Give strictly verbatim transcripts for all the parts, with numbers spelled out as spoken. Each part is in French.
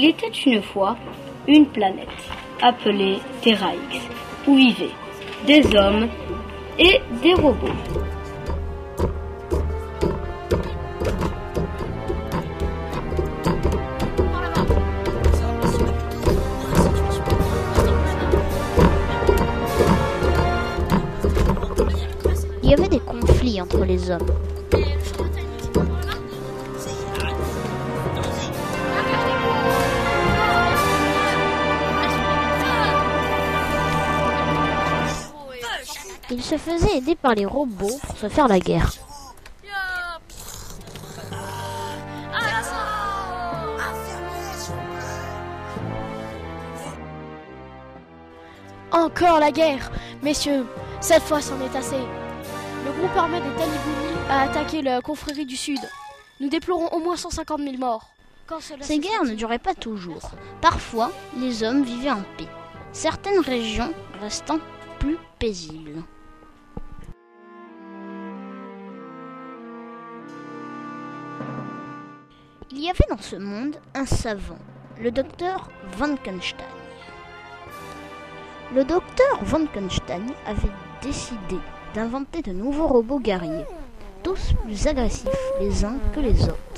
Il était une fois une planète appelée Terra X, où vivaient des hommes et des robots. Il y avait des conflits entre les hommes. Ils se faisaient aider par les robots pour se faire la guerre. Encore la guerre, messieurs, cette fois c'en est assez. Le groupe armé des Talibouni a attaqué la confrérie du Sud. Nous déplorons au moins cent cinquante mille morts. Ces guerres ne duraient pas toujours. Parfois, les hommes vivaient en paix, certaines régions restant plus paisibles. Il y avait dans ce monde un savant, le docteur Frankenstein. Le docteur Frankenstein avait décidé d'inventer de nouveaux robots guerriers, tous plus agressifs les uns que les autres.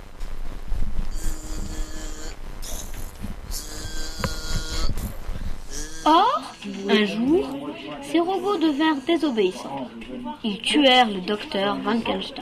Or, un jour, ces robots devinrent désobéissants. Ils tuèrent le docteur Frankenstein.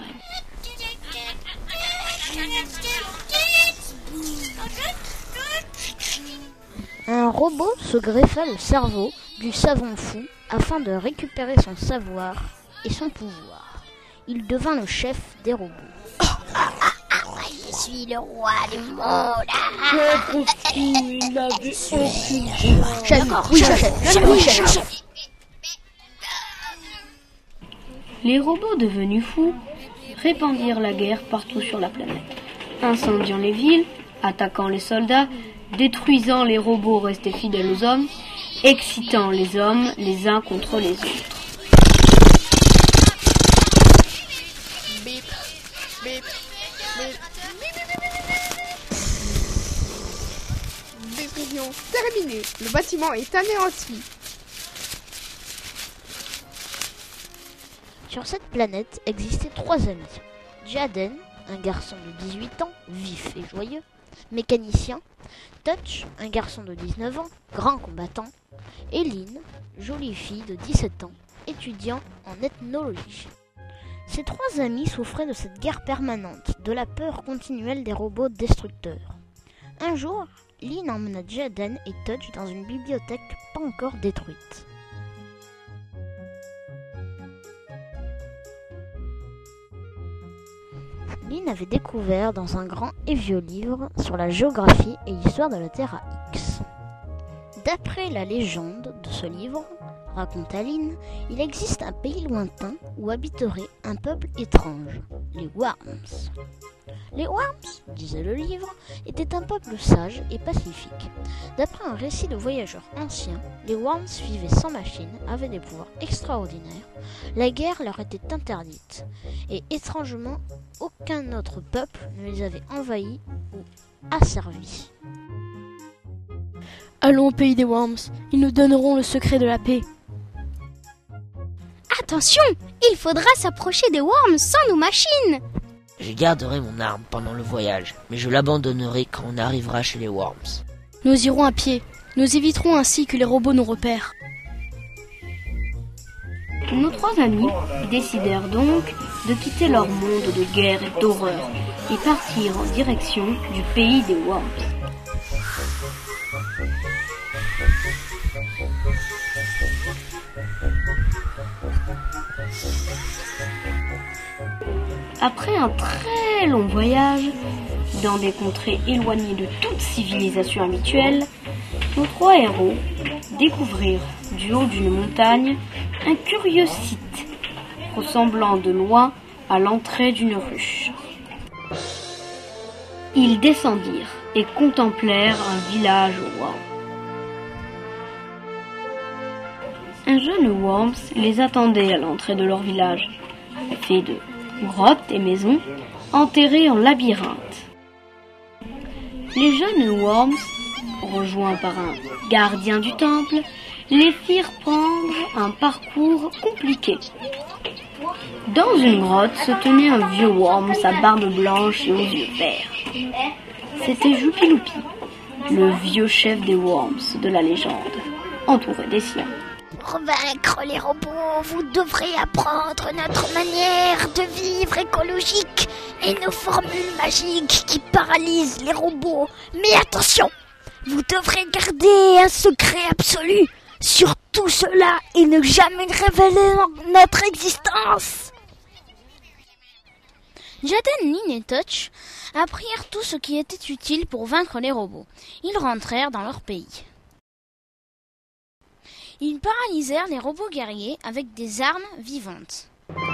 Un robot se greffa le cerveau du savant fou afin de récupérer son savoir et son pouvoir. Il devint le chef des robots. Oh, ah, ah, ah, je suis le roi du monde. Il n'avait aucune voix. D'accord, oui, chef, oui, chef. Les robots devenus fous répandirent la guerre partout sur la planète, incendiant les villes, attaquant les soldats, détruisant les robots restés fidèles aux hommes, excitant les hommes les uns contre les autres. Bip, bip, bip. Décision terminée. Le bâtiment est anéanti. Sur cette planète existaient trois amis. Jaden, un garçon de dix-huit ans, vif et joyeux, mécanicien. Touch, un garçon de dix-neuf ans, grand combattant. Et Lynn, jolie fille de dix-sept ans, étudiant en ethnologie. Ces trois amis souffraient de cette guerre permanente, de la peur continuelle des robots destructeurs. Un jour, Lynn emmena Jaden et Touch dans une bibliothèque pas encore détruite. Lynn avait découvert dans un grand et vieux livre sur la géographie et l'histoire de la Terra X. D'après la légende de ce livre, raconte Lynn, il existe un pays lointain où habiterait un peuple étrange, les Worms. Les Worms, disait le livre, étaient un peuple sage et pacifique. D'après un récit de voyageurs anciens, les Worms vivaient sans machine, avaient des pouvoirs extraordinaires, la guerre leur était interdite, et étrangement, aucun autre peuple ne les avait envahis ou asservis. Allons au pays des Worms, ils nous donneront le secret de la paix. Attention, il faudra s'approcher des Worms sans nos machines. Je garderai mon arme pendant le voyage, mais je l'abandonnerai quand on arrivera chez les Worms. Nous irons à pied, nous éviterons ainsi que les robots nous repèrent. Nos trois amis décidèrent donc de quitter leur monde de guerre et d'horreur et partir en direction du pays des Worms. Après un très long voyage, dans des contrées éloignées de toute civilisation habituelle, nos trois héros découvrirent du haut d'une montagne un curieux site, ressemblant de loin à l'entrée d'une ruche. Ils descendirent et contemplèrent un village Worm. Un jeune Worms les attendait à l'entrée de leur village, fait de grottes et maisons enterrées en labyrinthe. Les jeunes Worms, rejoints par un gardien du temple, les firent prendre un parcours compliqué. Dans une grotte se tenait un vieux Worms à barbe blanche et aux yeux verts. C'était Joupi-Loupi, le vieux chef des Worms de la légende, entouré des siens. Pour vaincre les robots, vous devrez apprendre notre manière de vivre écologique et nos formules magiques qui paralysent les robots. Mais attention, vous devrez garder un secret absolu sur tout cela et ne jamais révéler notre existence. Jaden, Lynn et Touch apprirent tout ce qui était utile pour vaincre les robots. Ils rentrèrent dans leur pays. Ils paralysèrent les robots guerriers avec des armes vivantes.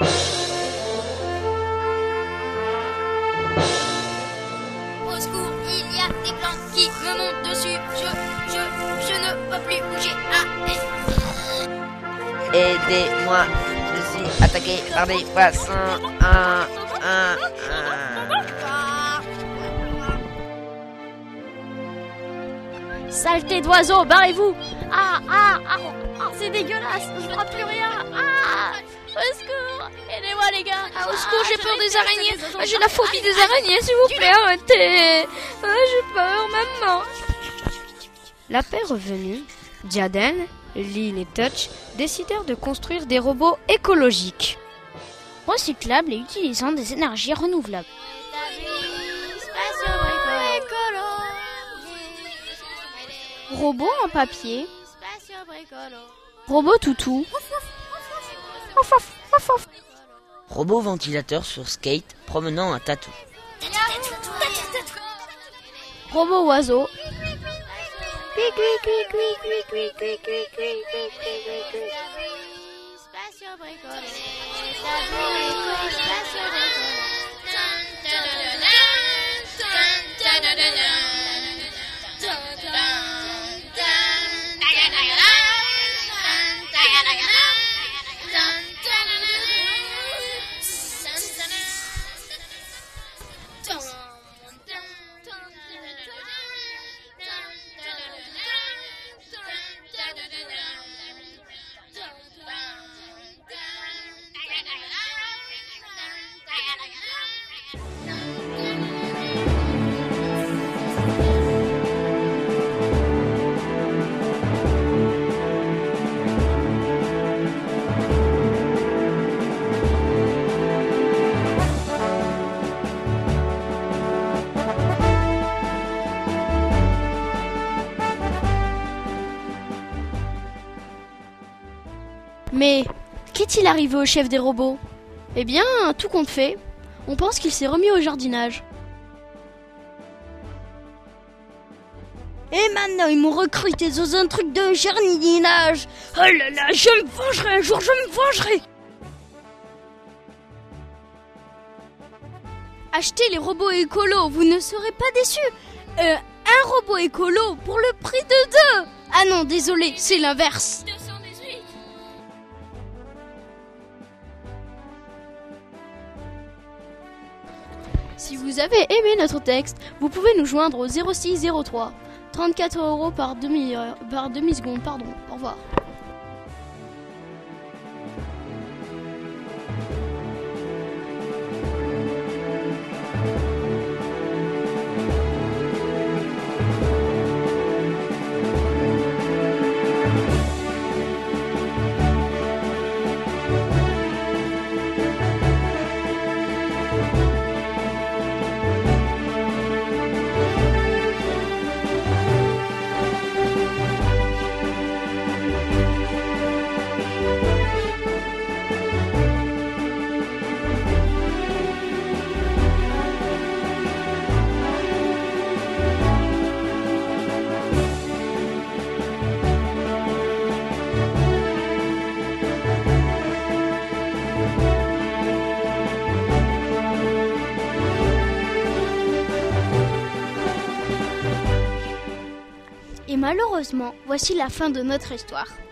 Au secours, il y a des plantes qui me montent dessus. Je, je, je ne peux plus bouger. Ah. Aidez-moi, je suis attaqué par des poissons. Un, un, un. Saleté d'oiseau, barrez-vous. Ah, ah, ah, ah, c'est dégueulasse, je vois plus rien. Ah, au secours, aidez-moi les gars. Ah, au secours, j'ai peur des araignées. Ah, j'ai la phobie des araignées, s'il vous plaît, arrêtez. Ah, j'ai peur, maman. La paix revenue, Jaden, Lynn et Touch décidèrent de construire des robots écologiques, recyclables et utilisant des énergies renouvelables. Robot en papier. Robot toutou. Robot ventilateur sur skate promenant un tatou. Robot oiseau. Mais qu'est-il arrivé au chef des robots? Eh bien, tout compte fait, on pense qu'il s'est remis au jardinage. Et maintenant, ils m'ont recruté dans un truc de jardinage. Oh là là, je me vengerai un jour, je me vengerai. Achetez les robots écolos, vous ne serez pas déçus. Euh, un robot écolo pour le prix de deux. Ah non, désolé, c'est l'inverse. Si vous avez aimé notre texte, vous pouvez nous joindre au zéro six zéro trois trente-quatre euros par demi-heure, par demi-seconde, pardon. Au revoir. Et malheureusement, voici la fin de notre histoire.